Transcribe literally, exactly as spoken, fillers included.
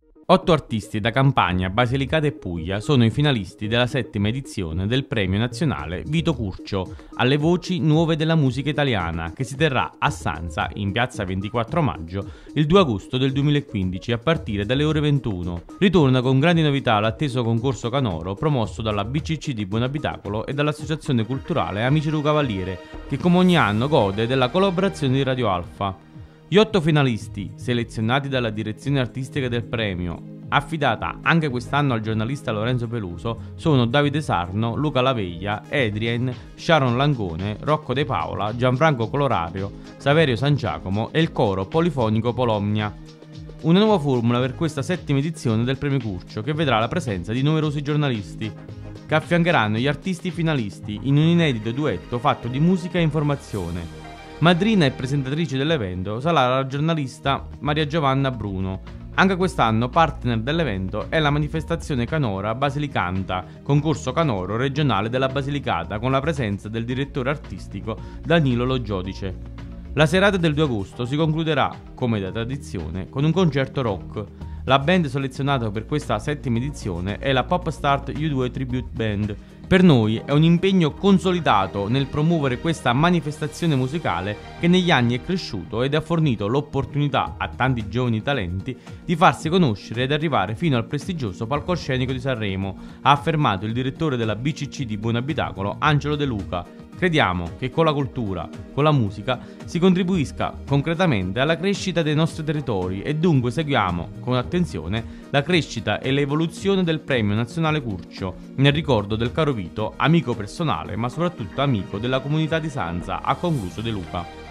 Otto artisti da Campania, Basilicata e Puglia sono i finalisti della settima edizione del Premio Nazionale Vito Curcio alle voci nuove della musica italiana, che si terrà a Sanza, in piazza ventiquattro maggio, il due agosto del duemilaquindici a partire dalle ore ventuno. Ritorna con grandi novità l'atteso concorso canoro promosso dalla B C C di Buonabitacolo e dall'Associazione Culturale Amici du Cavaliere, che come ogni anno gode della collaborazione di Radio Alfa. Gli otto finalisti, selezionati dalla direzione artistica del premio, affidata anche quest'anno al giornalista Lorenzo Peluso, sono Davide Sarno, Luca Laveglia, Adrien, Sharon Langone, Rocco De Paola, Gianfranco Colorario, Saverio San Giacomo e il coro polifonico Polomnia. Una nuova formula per questa settima edizione del premio Curcio, che vedrà la presenza di numerosi giornalisti, che affiancheranno gli artisti finalisti in un inedito duetto fatto di musica e informazione. Madrina e presentatrice dell'evento sarà la giornalista Maria Giovanna Bruno. Anche quest'anno partner dell'evento è la manifestazione canora Basilicanta, concorso canoro regionale della Basilicata, con la presenza del direttore artistico Danilo Lo Giodice. La serata del due agosto si concluderà, come da tradizione, con un concerto rock. La band selezionata per questa settima edizione è la Pop Start U due Tribute Band. Per noi è un impegno consolidato nel promuovere questa manifestazione musicale che negli anni è cresciuto ed ha fornito l'opportunità a tanti giovani talenti di farsi conoscere ed arrivare fino al prestigioso palcoscenico di Sanremo, ha affermato il direttore della B C C di Buonabitacolo, Angelo De Luca. Crediamo che con la cultura, con la musica, si contribuisca concretamente alla crescita dei nostri territori e dunque seguiamo con attenzione la crescita e l'evoluzione del Premio Nazionale Curcio, nel ricordo del caro Vito, amico personale ma soprattutto amico della comunità di Sanza, ha concluso De Luca.